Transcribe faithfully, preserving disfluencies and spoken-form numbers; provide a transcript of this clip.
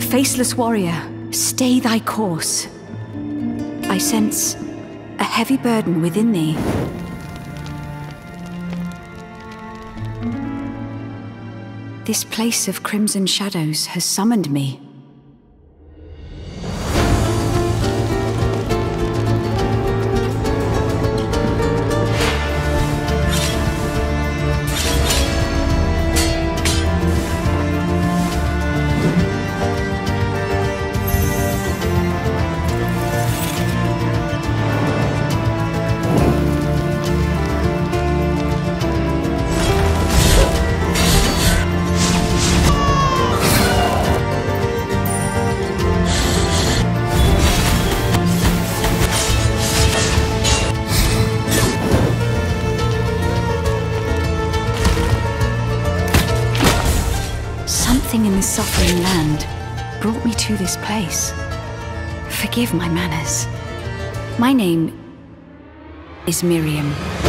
faceless warrior, stay thy course. I sense a heavy burden within thee. This place of crimson shadows has summoned me. Something in this suffering land brought me to this place. Forgive my manners. My name is Miriam.